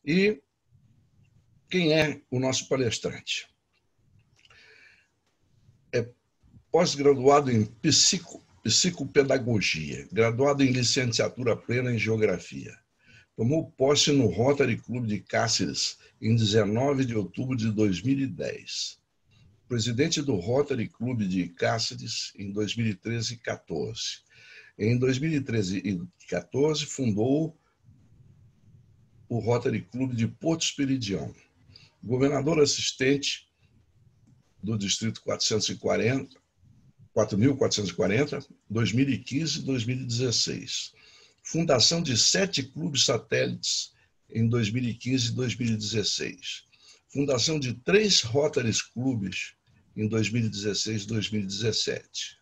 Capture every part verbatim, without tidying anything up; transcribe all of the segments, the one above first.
E quem é o nosso palestrante? É pós-graduado em psico, psicopedagogia, graduado em licenciatura plena em geografia. Tomou posse no Rotary Club de Cáceres em dezenove de outubro de dois mil e dez. Presidente do Rotary Club de Cáceres em dois mil e treze e quatorze. Em dois mil e treze e quatorze, fundou o Rotary Club de Porto Esperidião. Governador assistente do Distrito quatrocentos e quarenta, quatro mil quatrocentos e quarenta, dois mil e quinze e dois mil e dezesseis. Fundação de sete clubes satélites em dois mil e quinze e dois mil e dezesseis. Fundação de três Rotary Clubes em dois mil e dezesseis e dois mil e dezessete.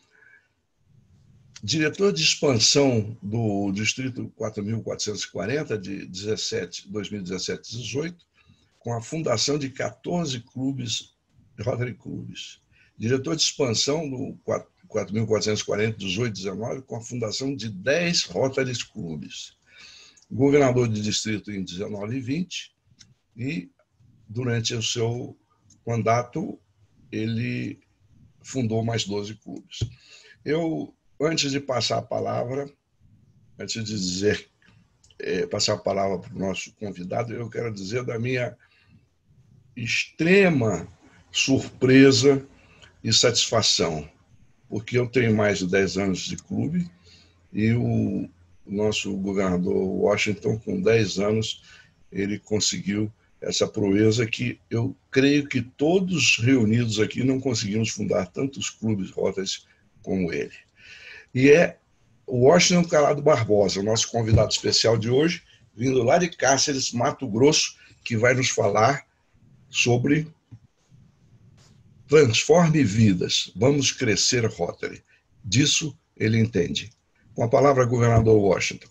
Diretor de expansão do Distrito quatro mil quatrocentos e quarenta, de dois mil e dezessete e dezoito, com a fundação de quatorze clubes, Rotary Clubes. Diretor de expansão do quatro mil quatrocentos e quarenta, dezoito e dezenove, com a fundação de dez Rotary Clubes. Governador de distrito em dezenove e vinte, e durante o seu mandato ele fundou mais doze clubes. Eu, antes de passar a palavra, antes de dizer, é, passar a palavra para o nosso convidado, eu quero dizer da minha extrema surpresa e satisfação, porque eu tenho mais de dez anos de clube e o nosso governador Washington, com dez anos, ele conseguiu essa proeza que eu creio que todos reunidos aqui não conseguimos fundar tantos clubes Rotas como ele. E é o Washington Calado Barbosa, o nosso convidado especial de hoje, vindo lá de Cáceres, Mato Grosso, que vai nos falar sobre Transforme Vidas, vamos crescer Rotary. Disso ele entende. Com a palavra, governador Washington.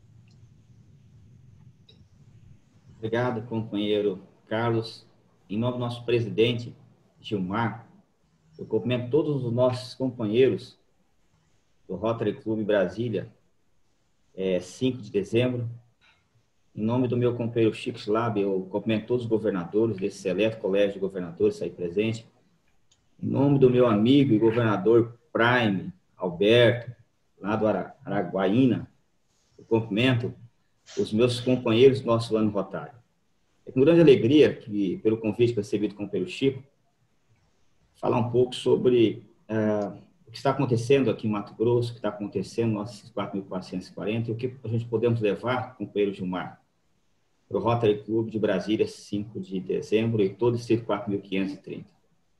Obrigado, companheiro Carlos. Em nome do nosso presidente, Gilmar, eu cumprimento todos os nossos companheiros do Rotary Club Brasília, é, cinco de dezembro. Em nome do meu companheiro Chico Schlab, eu cumprimento todos os governadores desse seleto colégio de governadores aí presente. Em nome do meu amigo e governador Prime, Alberto, lá do Araguaína, eu cumprimento os meus companheiros do nosso ano rotário. É com grande alegria que, pelo convite recebido do companheiro Chico, falar um pouco sobre uh, o que está acontecendo aqui em Mato Grosso, o que está acontecendo nos nossos quatro mil quatrocentos e quarenta e o que a gente podemos levar, companheiro Gilmar, para o Rotary Club de Brasília, cinco de dezembro, e todo o distrito quatro mil quinhentos e trinta.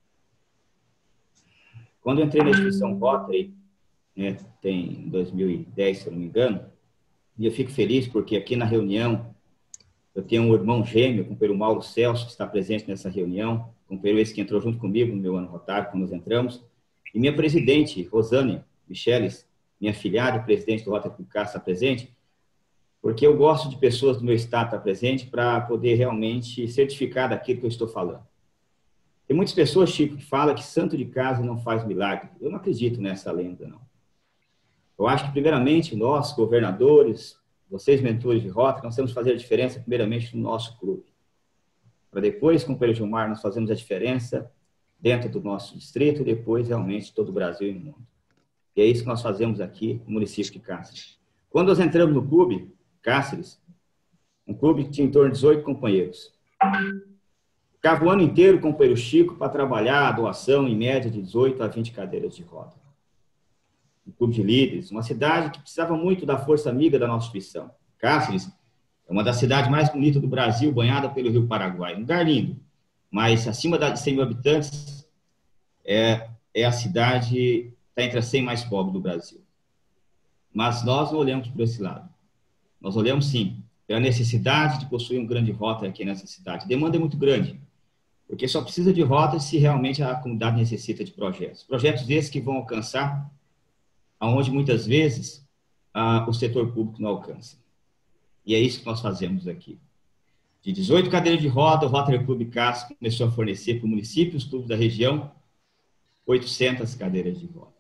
Quando eu entrei na instituição Rotary, né, tem em dois mil e dez, se eu não me engano, e eu fico feliz porque aqui na reunião eu tenho um irmão gêmeo, o companheiro Mauro Celso, que está presente nessa reunião, o companheiro esse que entrou junto comigo no meu ano rotário, quando nós entramos, e minha presidente, Rosane Micheles, minha afilhada, presidente do Rotary Club Cáceres, está presente, porque eu gosto de pessoas do meu estado estar presente para poder realmente certificar daquilo que eu estou falando. Tem muitas pessoas, Chico, que falam que santo de casa não faz milagre. Eu não acredito nessa lenda, não. Eu acho que, primeiramente, nós, governadores, vocês, mentores de rota, nós temos que fazer a diferença, primeiramente, no nosso clube. Para depois, com o companheiro Gilmar, nós fazemos a diferença dentro do nosso distrito e depois, realmente, todo o Brasil e o mundo. E é isso que nós fazemos aqui no município de Cáceres. Quando nós entramos no clube, Cáceres, um clube que tinha em torno de dezoito companheiros. Ficava o ano inteiro com o companheiro Chico para trabalhar a doação, em média, de dezoito a vinte cadeiras de roda. Um clube de líderes, uma cidade que precisava muito da força amiga da nossa instituição. Cáceres é uma das cidades mais bonitas do Brasil, banhada pelo Rio Paraguai. Um lugar lindo, mas acima de cem mil habitantes, é, é a cidade, está entre as cem mais pobres do Brasil. Mas nós não olhamos por esse lado. Nós olhamos, sim, pela necessidade de possuir um grande rota aqui nessa cidade. A demanda é muito grande, porque só precisa de rotas se realmente a comunidade necessita de projetos. Projetos esses que vão alcançar aonde muitas vezes ah, o setor público não alcança. E é isso que nós fazemos aqui. De dezoito cadeiras de roda, o Rotary Club Cáceres começou a fornecer para o município e os clubes da região oitocentas cadeiras de roda.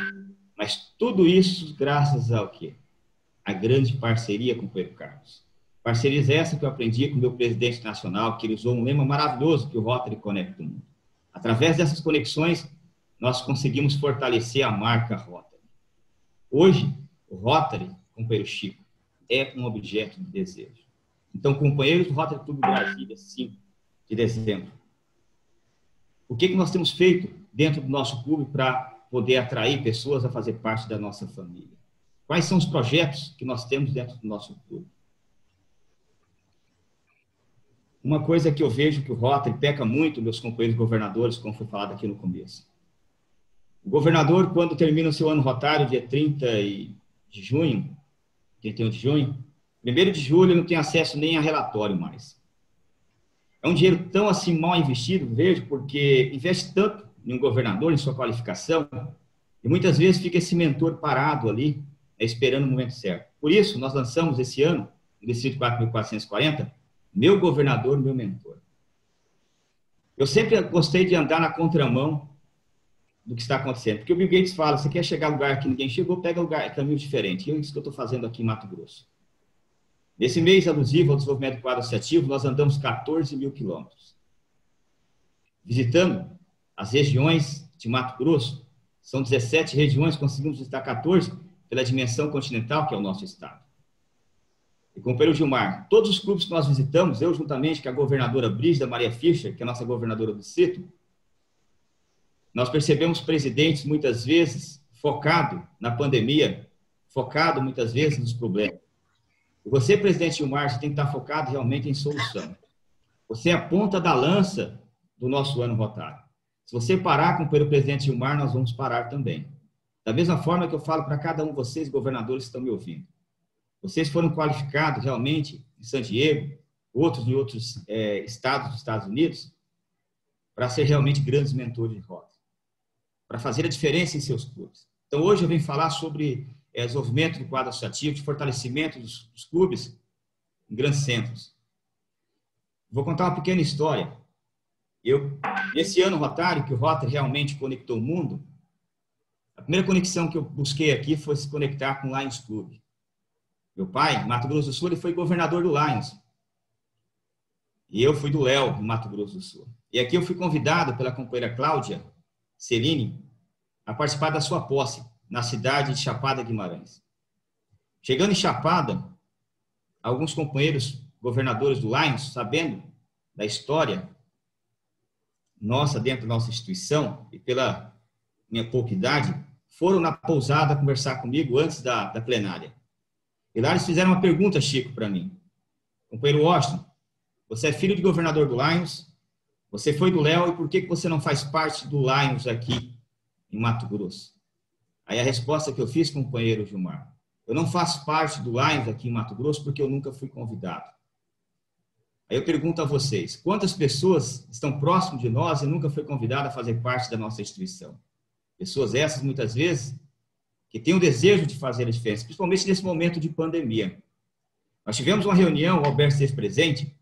Mas tudo isso graças ao quê? A grande parceria com o Pedro Carlos. Parcerias essa que eu aprendi com o meu presidente nacional, que ele usou um lema maravilhoso, que o Rotary conecta o mundo. Através dessas conexões, nós conseguimos fortalecer a marca Rotary. Hoje, o Rotary, companheiro Chico, é um objeto de desejo. Então, companheiros do Rotary Clube Brasília, cinco de dezembro, o que, que nós temos feito dentro do nosso clube para poder atrair pessoas a fazer parte da nossa família? Quais são os projetos que nós temos dentro do nosso clube? Uma coisa que eu vejo que o Rotary peca muito, meus companheiros governadores, como foi falado aqui no começo. O governador, quando termina o seu ano rotário, dia trinta de junho, trinta e um de junho, primeiro de julho, ele não tem acesso nem a relatório mais. É um dinheiro tão assim mal investido, vejo, porque investe tanto em um governador, em sua qualificação, e muitas vezes fica esse mentor parado ali, esperando o momento certo. Por isso, nós lançamos esse ano, no Distrito quatro mil quatrocentos e quarenta, Meu Governador, Meu Mentor. Eu sempre gostei de andar na contramão do que está acontecendo, porque o Bill Gates fala, você quer chegar a lugar que ninguém chegou, pega lugar, caminho diferente. E é isso que eu estou fazendo aqui em Mato Grosso. Nesse mês alusivo ao desenvolvimento do quadro associativo, nós andamos quatorze mil quilômetros. Visitando as regiões de Mato Grosso, são dezessete regiões, conseguimos visitar quatorze pela dimensão continental, que é o nosso estado. E companheiro Gilmar, todos os clubes que nós visitamos, eu juntamente com a governadora Brígida Maria Fischer, que é a nossa governadora do distrito, nós percebemos presidentes, muitas vezes, focado na pandemia, focado, muitas vezes, nos problemas. E você, presidente Gilmar, você tem que estar focado realmente em solução. Você é a ponta da lança do nosso ano rotário. Se você parar, companheiro presidente Gilmar, nós vamos parar também. Da mesma forma que eu falo para cada um de vocês, governadores que estão me ouvindo. Vocês foram qualificados realmente em San Diego, outros em outros é, estados dos Estados Unidos, para ser realmente grandes mentores de rota, para fazer a diferença em seus clubes. Então, hoje eu venho falar sobre é, desenvolvimento do quadro associativo, de fortalecimento dos, dos clubes em grandes centros. Vou contar uma pequena história. Eu, nesse ano rotário, que o Rotary realmente conectou o mundo, a primeira conexão que eu busquei aqui foi se conectar com o Lions Club. Meu pai, em Mato Grosso do Sul, ele foi governador do Lions. E eu fui do Léo, no Mato Grosso do Sul. E aqui eu fui convidado pela companheira Cláudia Celine a participar da sua posse na cidade de Chapada Guimarães. Chegando em Chapada, alguns companheiros governadores do Lions, sabendo da história nossa dentro da nossa instituição e pela minha pouca idade, foram na pousada conversar comigo antes da, da plenária. E lá eles fizeram uma pergunta, Chico, para mim. Companheiro Washington, você é filho de governador do Lions, você foi do Léo, e por que, que você não faz parte do Lions aqui em Mato Grosso? Aí a resposta que eu fiz, companheiro Gilmar, eu não faço parte do Lions aqui em Mato Grosso porque eu nunca fui convidado. Aí eu pergunto a vocês, quantas pessoas estão próximas de nós e nunca foi convidada a fazer parte da nossa instituição? Pessoas essas, muitas vezes, que têm o desejo de fazer a diferença, principalmente nesse momento de pandemia. Nós tivemos uma reunião, o Alberto esteve presente,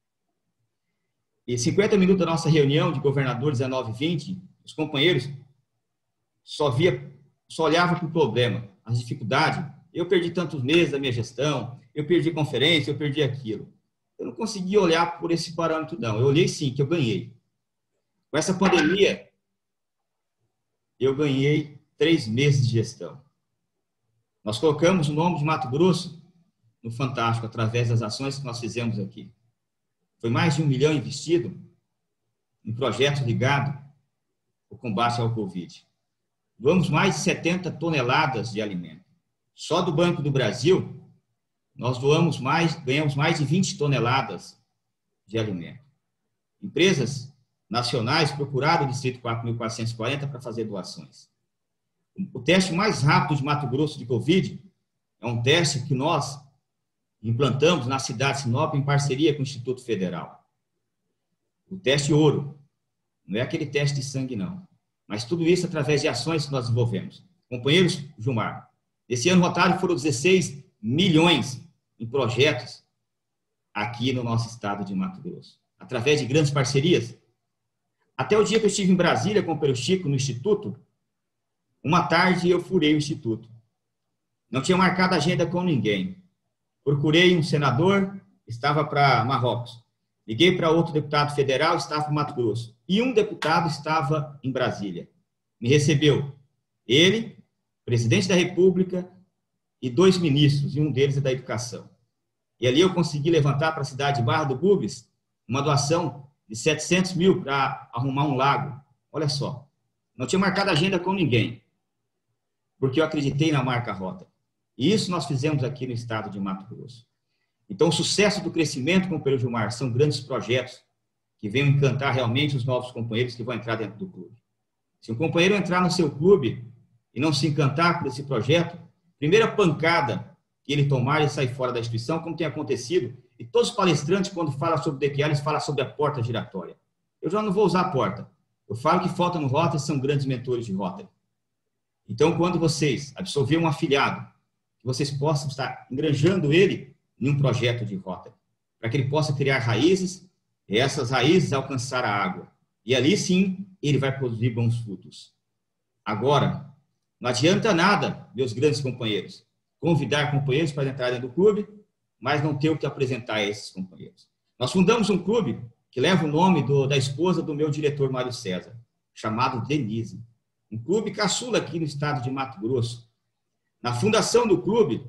e cinquenta minutos da nossa reunião de governadores, dezenove e vinte, os companheiros só via, só olhavam para o problema, as dificuldades. Eu perdi tantos meses da minha gestão, eu perdi conferência, eu perdi aquilo. Eu não consegui olhar por esse parâmetro, não. Eu olhei sim, que eu ganhei. Com essa pandemia, eu ganhei três meses de gestão. Nós colocamos o nome de Mato Grosso no Fantástico, através das ações que nós fizemos aqui. Foi mais de um milhão investido em projetos ligados ao combate ao Covid. Doamos mais de setenta toneladas de alimento. Só do Banco do Brasil, nós doamos mais, ganhamos mais de vinte toneladas de alimento. Empresas nacionais procuraram o Distrito quatro mil quatrocentos e quarenta para fazer doações. O teste mais rápido de Mato Grosso de Covid é um teste que nós implantamos na cidade de Sinop em parceria com o Instituto Federal. O teste ouro. Não é aquele teste de sangue, não. Mas tudo isso através de ações que nós desenvolvemos. Companheiros, Gilmar, esse ano rotário foram dezesseis milhões em projetos aqui no nosso estado de Mato Grosso. Através de grandes parcerias. Até o dia que eu estive em Brasília com o companheiro Chico no Instituto, uma tarde eu furei o Instituto. Não tinha marcado agenda com ninguém. Procurei um senador, estava para Marrocos. Liguei para outro deputado federal, estava em Mato Grosso. E um deputado estava em Brasília. Me recebeu ele, presidente da República, e dois ministros, e um deles é da Educação. E ali eu consegui levantar para a cidade de Barra do Bugres uma doação de setecentos mil para arrumar um lago. Olha só, não tinha marcado agenda com ninguém, porque eu acreditei na marca Rota. E isso nós fizemos aqui no estado de Mato Grosso. Então, o sucesso do crescimento, companheiro Gilmar, são grandes projetos que venham encantar realmente os novos companheiros que vão entrar dentro do clube. Se um companheiro entrar no seu clube e não se encantar por esse projeto, primeira pancada que ele tomar e sair fora da instituição, como tem acontecido, e todos os palestrantes, quando falam sobre o D Q A, eles falam sobre a porta giratória. Eu já não vou usar a porta. Eu falo que falta no Rotary são grandes mentores de Rotary. Então, quando vocês absolver um afiliado, que vocês possam estar engranjando ele em um projeto de Rotary, para que ele possa criar raízes, e essas raízes alcançar a água. E ali, sim, ele vai produzir bons frutos. Agora, não adianta nada, meus grandes companheiros, convidar companheiros para entrarem no clube, mas não ter o que apresentar a esses companheiros. Nós fundamos um clube que leva o nome do, da esposa do meu diretor, Mário César, chamado Denise. Um clube caçula aqui no estado de Mato Grosso. Na fundação do clube,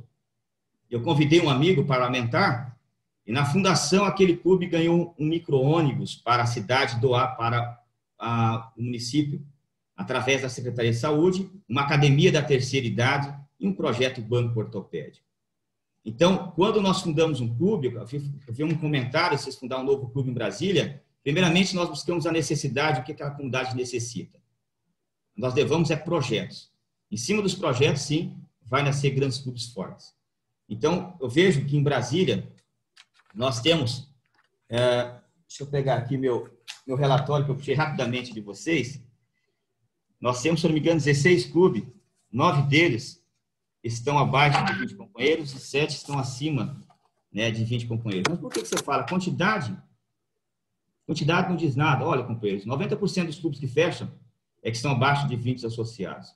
eu convidei um amigo parlamentar, e na fundação aquele clube ganhou um micro-ônibus para a cidade doar para a, o município, através da Secretaria de Saúde, uma academia da terceira idade e um projeto banco ortopédico. Então, quando nós fundamos um clube, eu vi, eu vi um comentário, vocês fundar um novo clube em Brasília, primeiramente nós buscamos a necessidade, o que aquela comunidade necessita. Nós levamos é projetos. Em cima dos projetos, sim, vai nascer grandes clubes fortes. Então, eu vejo que em Brasília, nós temos, é, deixa eu pegar aqui meu, meu relatório, que eu puxei rapidamente de vocês, nós temos, se não me engano, dezesseis clubes, nove deles estão abaixo de vinte companheiros e sete estão acima, né, de vinte companheiros. Mas por que você fala? Quantidade? Quantidade não diz nada. Olha, companheiros, noventa por cento dos clubes que fecham é que estão abaixo de vinte associados.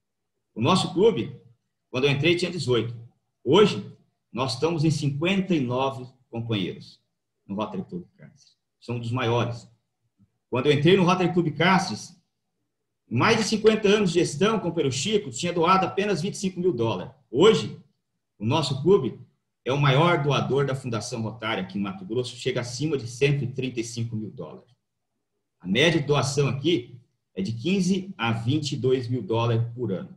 O nosso clube, quando eu entrei, tinha dezoito. Hoje, nós estamos em cinquenta e nove companheiros no Rotary Club Cáceres. Somos dos maiores. Quando eu entrei no Rotary Club Cáceres, mais de cinquenta anos de gestão, companheiro Chico, tinha doado apenas vinte e cinco mil dólares. Hoje, o nosso clube é o maior doador da Fundação Rotária aqui em Mato Grosso, chega acima de cento e trinta e cinco mil dólares. A média de doação aqui é de quinze a vinte e dois mil dólares por ano.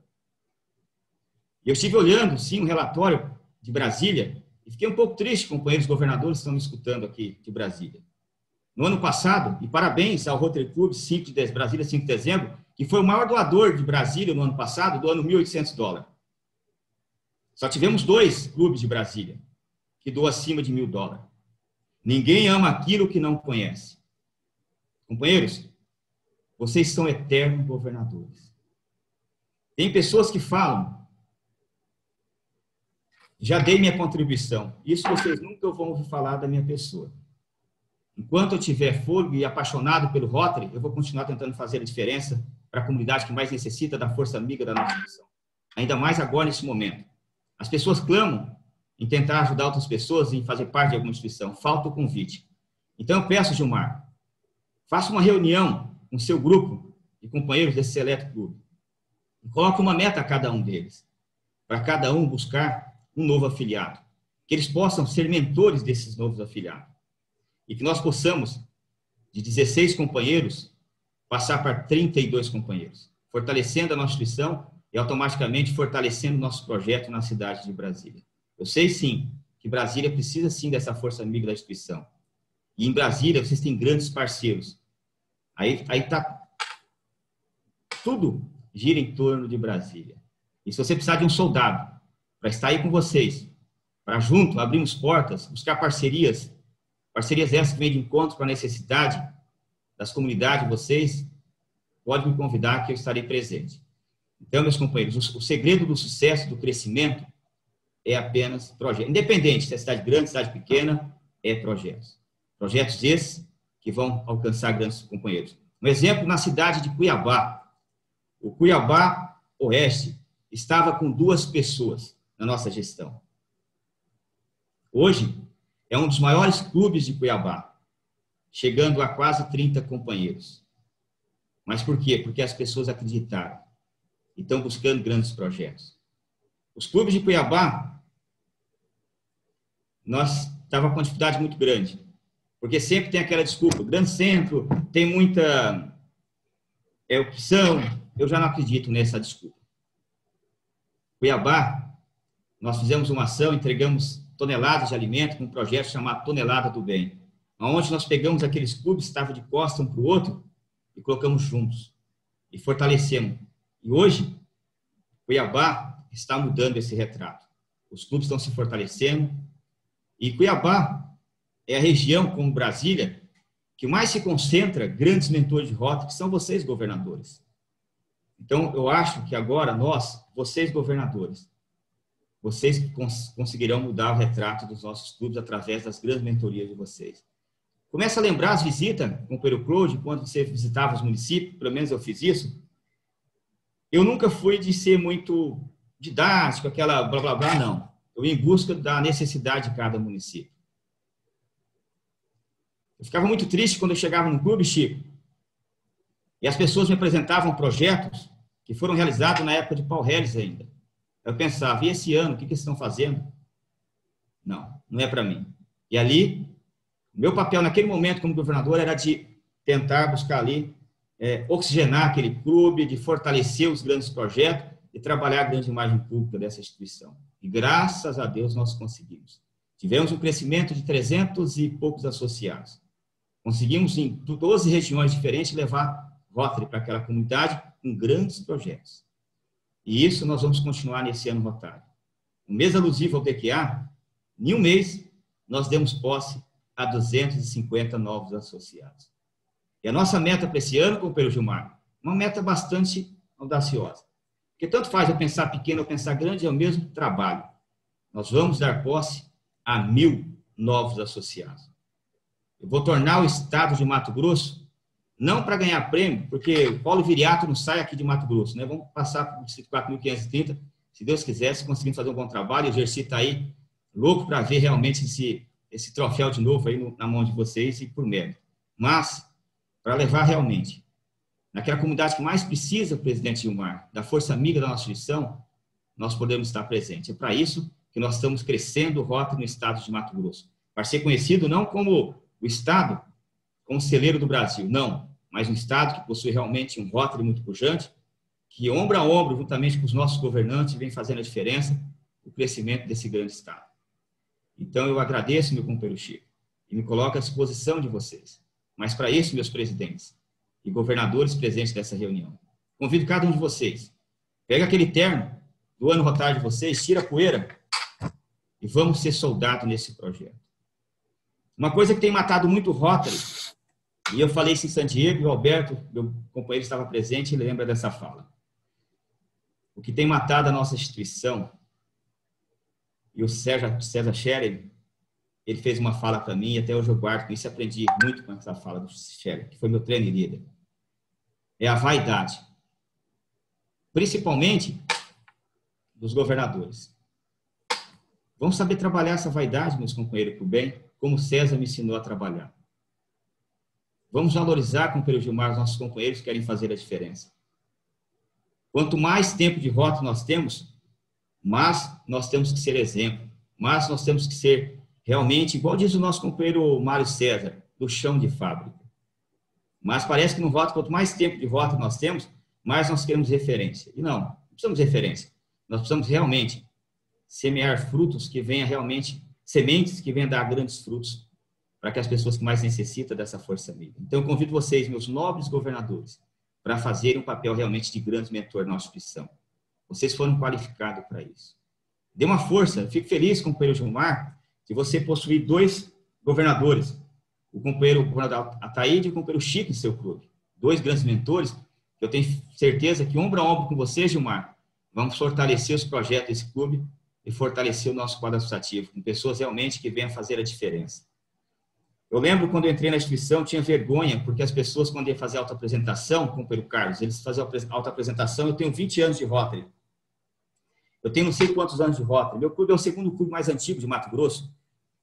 E eu estive olhando, sim, um relatório de Brasília e fiquei um pouco triste, companheiros governadores que estão me escutando aqui de Brasília. No ano passado, e parabéns ao Rotary Club cinco de dezembro, Brasília cinco de dezembro, que foi o maior doador de Brasília no ano passado, doando mil e oitocentos dólares. Só tivemos dois clubes de Brasília que doam acima de mil dólares. Ninguém ama aquilo que não conhece. Companheiros, vocês são eternos governadores. Tem pessoas que falam, já dei minha contribuição. Isso vocês nunca vão ouvir falar da minha pessoa. Enquanto eu tiver fôlego e apaixonado pelo Rotary, eu vou continuar tentando fazer a diferença para a comunidade que mais necessita da força amiga da nossa missão. Ainda mais agora, nesse momento. As pessoas clamam em tentar ajudar outras pessoas em fazer parte de alguma instituição. Falta o convite. Então, eu peço, Gilmar, faça uma reunião com o seu grupo de companheiros desse seleto clube. E coloque uma meta a cada um deles, para cada um buscar um novo afiliado. Que eles possam ser mentores desses novos afiliados. E que nós possamos, de dezesseis companheiros, passar para trinta e dois companheiros, fortalecendo a nossa instituição e automaticamente fortalecendo o nosso projeto na cidade de Brasília. Eu sei, sim, que Brasília precisa, sim, dessa força amiga da instituição. E em Brasília, vocês têm grandes parceiros. Aí aí tá, tudo gira em torno de Brasília. E se você precisar de um soldado para estar aí com vocês, para junto abrirmos portas, buscar parcerias, parcerias essas que vêm de encontro com a necessidade das comunidades de vocês, pode me convidar que eu estarei presente. Então, meus companheiros, o, o segredo do sucesso, do crescimento, é apenas projeto. Independente se é cidade grande, cidade pequena, é projetos. Projetos esses que vão alcançar grandes companheiros. Um exemplo, na cidade de Cuiabá. O Cuiabá Oeste estava com duas pessoas na nossa gestão. Hoje, é um dos maiores clubes de Cuiabá, chegando a quase trinta companheiros. Mas por quê? Porque as pessoas acreditaram e estão buscando grandes projetos. Os clubes de Cuiabá, nós estávamos com uma dificuldade muito grande, porque sempre tem aquela desculpa, grande centro, tem muita é, opção, eu já não acredito nessa desculpa. Cuiabá, nós fizemos uma ação, entregamos toneladas de alimento com um projeto chamado Tonelada do Bem, onde nós pegamos aqueles clubes que estavam de costas um para o outro e colocamos juntos e fortalecemos. E hoje, Cuiabá está mudando esse retrato. Os clubes estão se fortalecendo e Cuiabá é a região, como Brasília, que mais se concentra grandes mentores de rota, que são vocês, governadores. Então, eu acho que agora nós, vocês, governadores, vocês cons conseguirão mudar o retrato dos nossos clubes através das grandes mentorias de vocês. Começa a lembrar as visitas com o Pedro Claude, quando você visitava os municípios, pelo menos eu fiz isso. Eu nunca fui de ser muito didático, aquela blá, blá, blá, não. Eu ia em busca da necessidade de cada município. Eu ficava muito triste quando eu chegava no clube, Chico, e as pessoas me apresentavam projetos que foram realizados na época de Paulo Reles ainda. Eu pensava, e esse ano, o que, que eles estão fazendo? Não, não é para mim. E ali, meu papel naquele momento como governador era de tentar buscar ali, é, oxigenar aquele clube, de fortalecer os grandes projetos e trabalhar a grande imagem pública dessa instituição. E graças a Deus nós conseguimos. Tivemos um crescimento de trezentos e poucos associados. Conseguimos em doze regiões diferentes levar Rotary para aquela comunidade com grandes projetos. E isso nós vamos continuar nesse ano Rotary. No mês alusivo ao D Q A, em um mês, nós demos posse a duzentos e cinquenta novos associados. E a nossa meta para esse ano, companheiro Gilmar, uma meta bastante audaciosa. Porque tanto faz eu pensar pequeno ou pensar grande, é o mesmo trabalho. Nós vamos dar posse a mil novos associados. Eu vou tornar o estado de Mato Grosso, não para ganhar prêmio, porque o Paulo Viriato não sai aqui de Mato Grosso, né? Vamos passar para o distrito quatro mil quinhentos e trinta, se Deus quiser, se conseguimos fazer um bom trabalho. O Gersi está aí, louco para ver realmente esse, esse troféu de novo aí no, na mão de vocês e por mérito. Mas, para levar realmente, naquela comunidade que mais precisa, presidente Gilmar, da força amiga da nossa instituição, nós podemos estar presentes. É para isso que nós estamos crescendo o Rotary no estado de Mato Grosso. Para ser conhecido não como o estado, como celeiro do Brasil, não, mas um estado que possui realmente um Rotary muito pujante, que ombro a ombro, juntamente com os nossos governantes, vem fazendo a diferença no crescimento desse grande estado. Então, eu agradeço, meu companheiro Chico, e me coloco à disposição de vocês. Mas, para isso, meus presidentes e governadores presentes dessa reunião, convido cada um de vocês, pega aquele terno do ano Rotary de vocês, tira a poeira e vamos ser soldados nesse projeto. Uma coisa que tem matado muito o Rotary, e eu falei isso em San Diego, e o Alberto, meu companheiro, estava presente e lembra dessa fala. O que tem matado a nossa instituição, e o César, César Scherer, ele fez uma fala para mim, e até hoje eu guardo, com isso aprendi muito com essa fala do Scherer, que foi meu treino líder. É a vaidade. Principalmente dos governadores. Vamos saber trabalhar essa vaidade, meus companheiros, para o bem, como César me ensinou a trabalhar. Vamos valorizar, companheiro Gilmar, os nossos companheiros que querem fazer a diferença. Quanto mais tempo de rota nós temos, mais nós temos que ser exemplo, mais nós temos que ser realmente, igual diz o nosso companheiro Mário César, do chão de fábrica. Mas parece que no rota, quanto mais tempo de rota nós temos, mais nós queremos referência. E não, não precisamos de referência. Nós precisamos realmente semear frutos que venham realmente, sementes que venham dar grandes frutos para que as pessoas que mais necessitam dessa força amiga. Então, eu convido vocês, meus nobres governadores, para fazerem um papel realmente de grande mentor na nossa instituição. Vocês foram qualificados para isso. Dê uma força. Eu fico feliz, companheiro Gilmar, de você possuir dois governadores, o companheiro o governador Ataíde e o companheiro Chico em seu clube. Dois grandes mentores, que eu tenho certeza que, ombro a ombro com você, Gilmar, vamos fortalecer os projetos desse clube e fortalecer o nosso quadro associativo, com pessoas realmente que venham fazer a diferença. Eu lembro quando eu entrei na instituição, tinha vergonha, porque as pessoas, quando iam fazer autoapresentação, com o Pedro Carlos, eles faziam autoapresentação, eu tenho vinte anos de Rotary. Eu tenho não sei quantos anos de Rotary. Meu clube é o segundo clube mais antigo de Mato Grosso.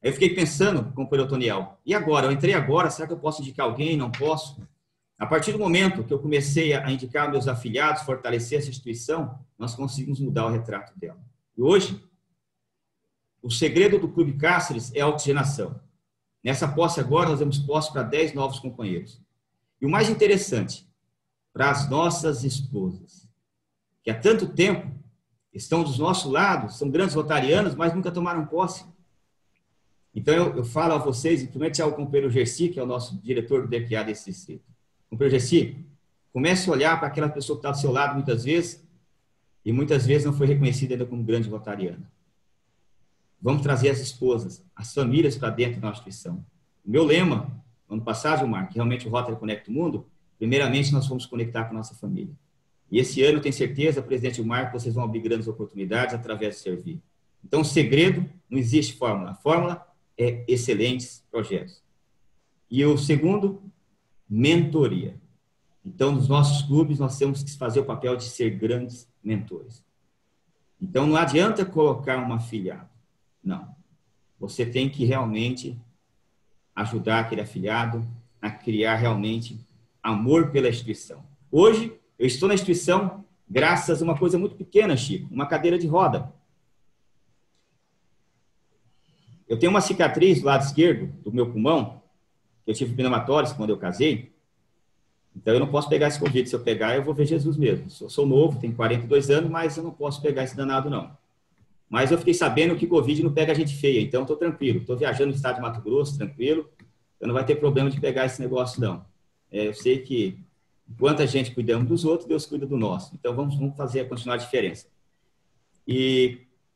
Aí eu fiquei pensando, companheiro Otoniel, e agora? Eu entrei agora, será que eu posso indicar alguém? Não posso? A partir do momento que eu comecei a indicar meus afiliados, fortalecer essa instituição, nós conseguimos mudar o retrato dela. E hoje, o segredo do Clube Cáceres é a oxigenação. Nessa posse agora, nós temos posse para dez novos companheiros. E o mais interessante, para as nossas esposas, que há tanto tempo estão do nosso lado, são grandes rotarianos, mas nunca tomaram posse. Então, eu, eu falo a vocês, principalmente ao companheiro Gersi, que é o nosso diretor do D Q A desse distrito. Companheiro Gersi, comece a olhar para aquela pessoa que está do seu lado muitas vezes, e muitas vezes não foi reconhecida ainda como grande rotariana. Vamos trazer as esposas, as famílias para dentro da nossa instituição. O meu lema, ano passado, Gilmar, que realmente o Rotary Conecta o Mundo, primeiramente nós vamos conectar com a nossa família. E esse ano, eu tenho certeza, presidente Gilmar, que vocês vão abrir grandes oportunidades através de servir. Então, o segredo, não existe fórmula. A fórmula é excelentes projetos. E o segundo, mentoria. Então, nos nossos clubes, nós temos que fazer o papel de ser grandes mentores. Então, não adianta colocar um afiliado. Não. Você tem que realmente ajudar aquele afiliado a criar realmente amor pela instituição. Hoje, eu estou na instituição graças a uma coisa muito pequena, Chico, uma cadeira de roda. Eu tenho uma cicatriz do lado esquerdo do meu pulmão, que eu tive pneumatórios quando eu casei, então eu não posso pegar esse Covid. Se eu pegar, eu vou ver Jesus mesmo. Eu sou novo, tenho quarenta e dois anos, mas eu não posso pegar esse danado, não. Mas eu fiquei sabendo que Covid não pega gente feia, então estou tranquilo. Estou viajando no estado de Mato Grosso, tranquilo. Então não vai ter problema de pegar esse negócio, não. É, eu sei que, enquanto a gente cuidamos dos outros, Deus cuida do nosso. Então vamos, vamos fazer continuar a diferença. E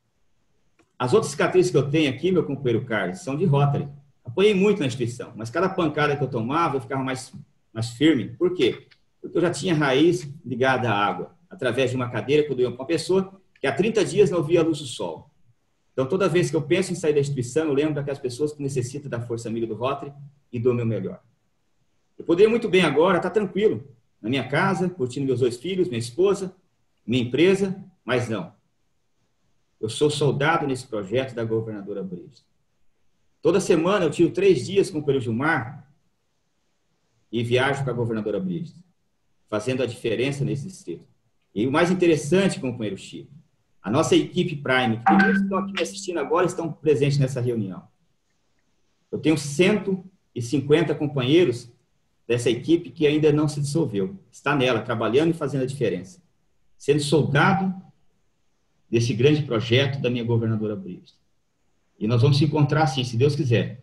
as outras cicatrizes que eu tenho aqui, meu companheiro Carlos, são de Rotary. Apanhei muito na instituição, mas cada pancada que eu tomava, eu ficava mais, mais firme. Por quê? Porque eu já tinha raiz ligada à água, através de uma cadeira que eu dei para uma pessoa que há trinta dias não via a luz do sol. Então, toda vez que eu penso em sair da instituição, eu lembro daquelas pessoas que necessitam da força amiga do Rotary e dou o meu melhor. Eu poderia muito bem agora estar tranquilo, na minha casa, curtindo meus dois filhos, minha esposa, minha empresa, mas não. Eu sou soldado nesse projeto da governadora Brigitte. Toda semana eu tiro três dias com o companheiro Gilmar e viajo com a governadora Brigitte, fazendo a diferença nesse distrito. E o mais interessante, companheiro Chico, a nossa equipe Prime, que muitos estão aqui me assistindo agora, estão presentes nessa reunião. Eu tenho cento e cinquenta companheiros dessa equipe que ainda não se dissolveu. Está nela, trabalhando e fazendo a diferença. Sendo soldado desse grande projeto da minha governadora Brigitte. E nós vamos se encontrar, assim, se Deus quiser,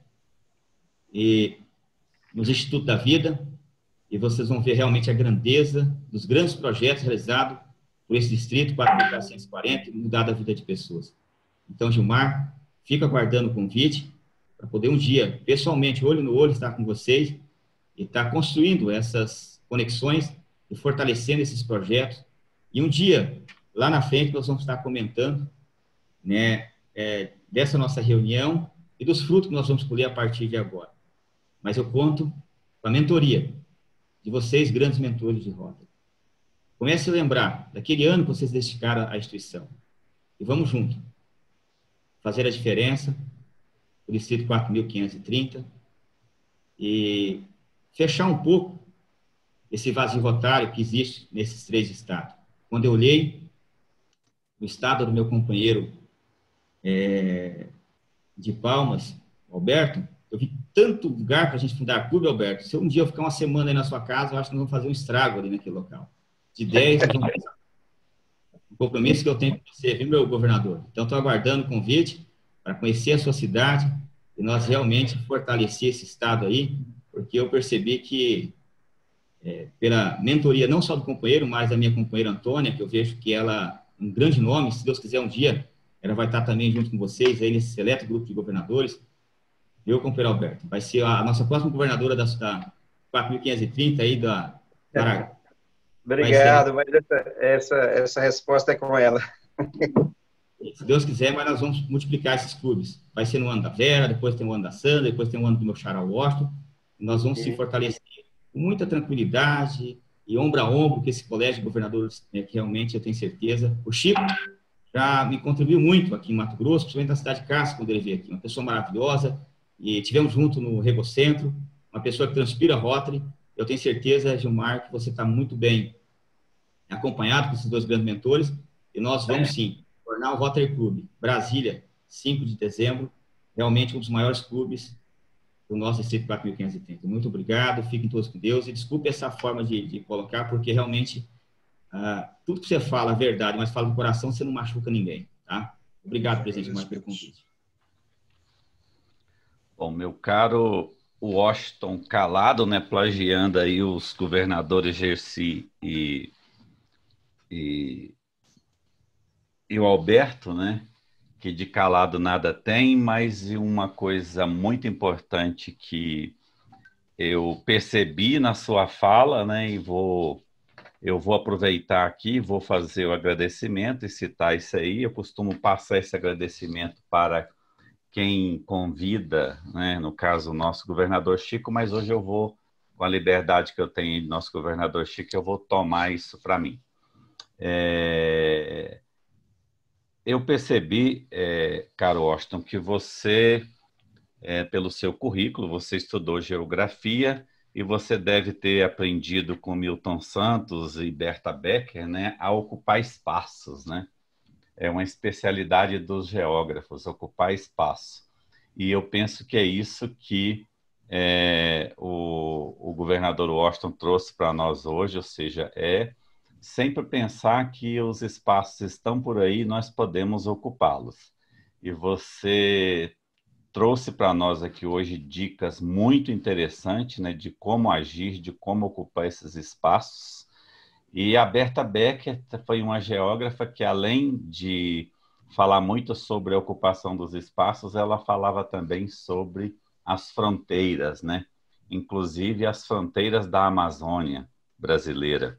e nos Institutos da Vida, e vocês vão ver realmente a grandeza dos grandes projetos realizados por esse distrito, quatro mil quatrocentos e quarenta, e mudar a vida de pessoas. Então, Gilmar, fica aguardando o convite para poder um dia, pessoalmente, olho no olho, estar com vocês e estar construindo essas conexões e fortalecendo esses projetos. E um dia, lá na frente, nós vamos estar comentando, né, é, dessa nossa reunião e dos frutos que nós vamos colher a partir de agora. Mas eu conto com a mentoria de vocês, grandes mentores de Rotary. Comece a lembrar daquele ano que vocês dedicaram à instituição. E vamos juntos fazer a diferença o distrito quatro mil quinhentos e trinta e fechar um pouco esse vazio rotário que existe nesses três estados. Quando eu olhei o estado do meu companheiro é, de Palmas, Alberto, eu vi tanto lugar para a gente fundar clube, Alberto. Se um dia eu ficar uma semana aí na sua casa, eu acho que nós vamos fazer um estrago ali naquele local. De dez, o compromisso que eu tenho com você, viu, meu governador? Então, estou aguardando o convite para conhecer a sua cidade e nós realmente fortalecer esse estado aí, porque eu percebi que, é, pela mentoria não só do companheiro, mas da minha companheira Antônia, que eu vejo que ela, um grande nome, se Deus quiser um dia, ela vai estar também junto com vocês aí nesse seleto grupo de governadores. Viu, companheiro Alberto? Vai ser a nossa próxima governadora da, da quatro mil quinhentos e trinta aí da Paraguai. Obrigado, mas essa, essa, essa resposta é com ela. Se Deus quiser, mas nós vamos multiplicar esses clubes. Vai ser no ano da Vera, depois tem o ano da Sandra, depois tem o ano do meu xará Washington. Nós vamos Sim. se fortalecer com muita tranquilidade e ombro a ombro com esse colégio de governadores, né, que realmente eu tenho certeza. O Chico, já me contribuiu muito aqui em Mato Grosso, principalmente na cidade de Casca, quando ele veio aqui. Uma pessoa maravilhosa, e tivemos junto no Regocentro, uma pessoa que transpira Rotary. Eu tenho certeza, Gilmar, que você está muito bem acompanhado com esses dois grandes mentores, e nós vamos sim tornar o Rotary Club Brasília, cinco de dezembro, realmente um dos maiores clubes do nosso distrito quatro mil quinhentos e trinta. Muito obrigado, fiquem todos com Deus, e desculpe essa forma de, de colocar, porque realmente uh, tudo que você fala é verdade, mas fala do coração, você não machuca ninguém, tá? Obrigado, presidente Gilmar, pelo convite. Bom, meu caro Washington Calado, né, plagiando aí os governadores Gercy e, e, e o Alberto, né, que de calado nada tem, mas uma coisa muito importante que eu percebi na sua fala, né, e vou, eu vou aproveitar aqui, vou fazer o agradecimento e citar isso aí. Eu costumo passar esse agradecimento para quem convida, né, no caso o nosso governador Chico, mas hoje eu vou, com a liberdade que eu tenho de nosso governador Chico, eu vou tomar isso para mim. É... Eu percebi, é, caro Washington, que você, é, pelo seu currículo, você estudou geografia e você deve ter aprendido com Milton Santos e Berta Becker, né, a ocupar espaços, né? É uma especialidade dos geógrafos, ocupar espaço. E eu penso que é isso que é, o, o governador Washington trouxe para nós hoje, ou seja, é sempre pensar que os espaços estão por aí, nós podemos ocupá-los. E você trouxe para nós aqui hoje dicas muito interessantes, né, de como agir, de como ocupar esses espaços. E a Berta Becker foi uma geógrafa que, além de falar muito sobre a ocupação dos espaços, ela falava também sobre as fronteiras, né? Inclusive as fronteiras da Amazônia brasileira.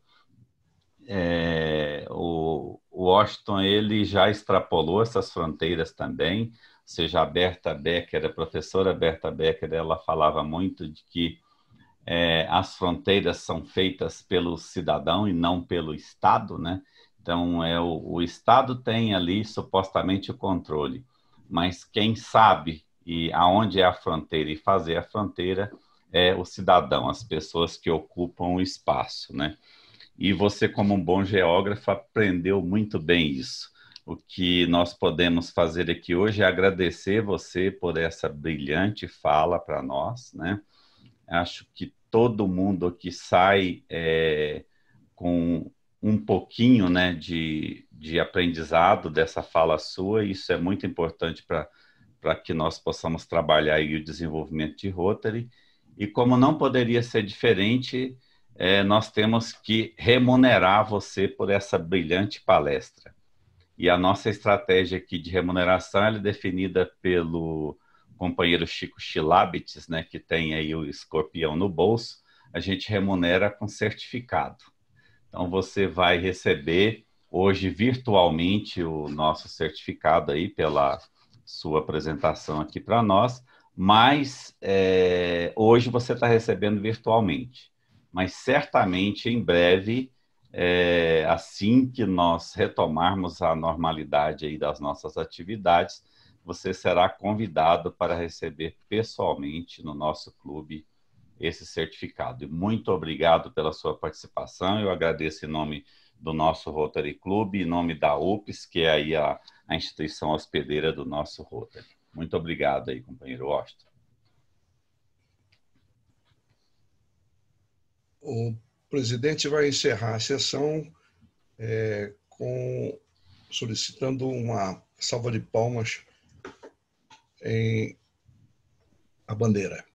É, o, o Washington ele já extrapolou essas fronteiras também, ou seja, a Berta Becker, a professora Berta Becker, ela falava muito de que É, as fronteiras são feitas pelo cidadão e não pelo Estado, né? Então, é, o, o Estado tem ali supostamente o controle, mas quem sabe e aonde é a fronteira e fazer a fronteira é o cidadão, as pessoas que ocupam o espaço, né? E você, como um bom geógrafo, aprendeu muito bem isso. O que nós podemos fazer aqui hoje é agradecer você por essa brilhante fala para nós, né? Acho que todo mundo que sai é, com um pouquinho, né, de, de aprendizado dessa fala sua, e isso é muito importante para que nós possamos trabalhar aí o desenvolvimento de Rotary. E como não poderia ser diferente, é, nós temos que remunerar você por essa brilhante palestra. E a nossa estratégia aqui de remuneração ela é definida pelo companheiro Chico Chilabites, né, que tem aí o escorpião no bolso. A gente remunera com certificado. Então, você vai receber hoje virtualmente o nosso certificado aí pela sua apresentação aqui para nós, mas é, hoje você está recebendo virtualmente. Mas certamente, em breve, é, assim que nós retomarmos a normalidade aí das nossas atividades, você será convidado para receber pessoalmente no nosso clube esse certificado. E muito obrigado pela sua participação. Eu agradeço em nome do nosso Rotary Club, em nome da U P S, que é aí a, a instituição hospedeira do nosso Rotary. Muito obrigado aí, companheiro Washington. O presidente vai encerrar a sessão é, com, solicitando uma salva de palmas em a bandeira.